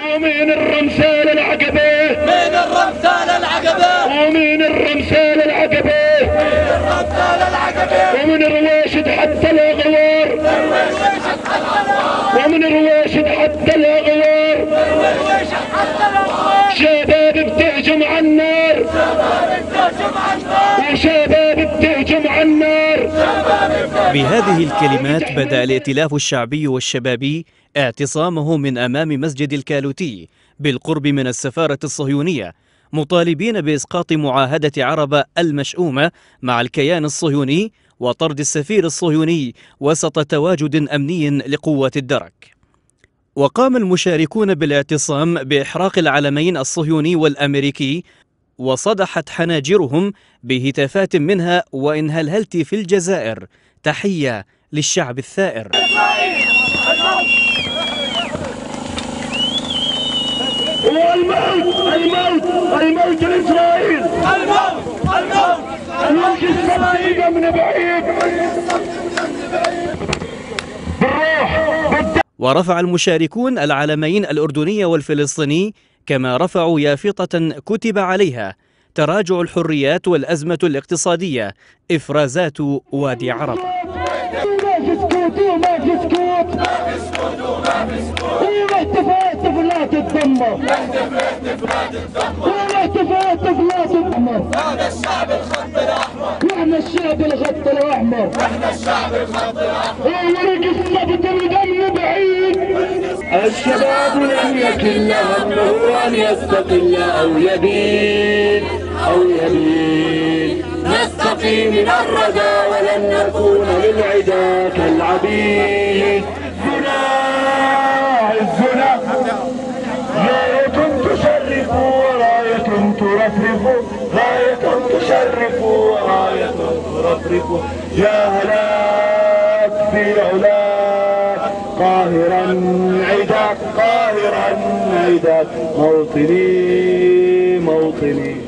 ومن الرمسال العقبة، من الرمسال العقبة، ومن الرمسال العقبة، من الرمسال العقبة، ومن رواشد حتى الأغوار، ومن رواشد حتى الأغوار، شباب بتهجم على النار، وشباب بتهجم على النار. بهذه الكلمات بدأ الائتلاف الشعبي والشبابي اعتصامه من أمام مسجد الكالوتي بالقرب من السفارة الصهيونية، مطالبين بإسقاط معاهدة عربة المشؤومة مع الكيان الصهيوني وطرد السفير الصهيوني وسط تواجد أمني لقوات الدرك. وقام المشاركون بالاعتصام بإحراق العلمين الصهيوني والأمريكي، وصدحت حناجرهم بهتافات منها: وإن هلهلت في الجزائر تحية للشعب الثائر. الموت الموت الموت لإسرائيل، الموت الموت الموت الصديقة من بعيد بالروح. ورفع المشاركون العلمين الأردني والفلسطيني، كما رفعوا يافطة كتب عليها: تراجع الحريات والأزمة الاقتصادية، إفرازات وادي عرب. هذا الشعب الخط الأحمر، واحنا الشعب الخط الأحمر، احنا الشعب الخط الأحمر. ورق الصبت الدم بعيد. الشباب لم يكن همه أن يستقل أو يبين نستقي من الردى ولن نكون للعدا كالعبيد. الزنا راية تشرف وراية ترفرف، راية تشرف وراية ترفرف. يا هلاك في علاك قاهرا عداك، قاهرا عداك. موطني موطني